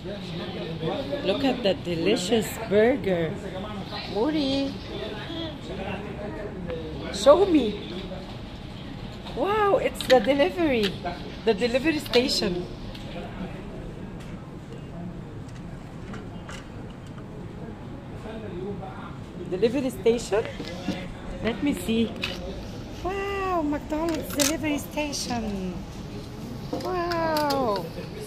Look at that delicious burger. Moody, show me. Wow, it's the delivery station. Delivery station? Let me see. Wow, McDonald's delivery station. Wow.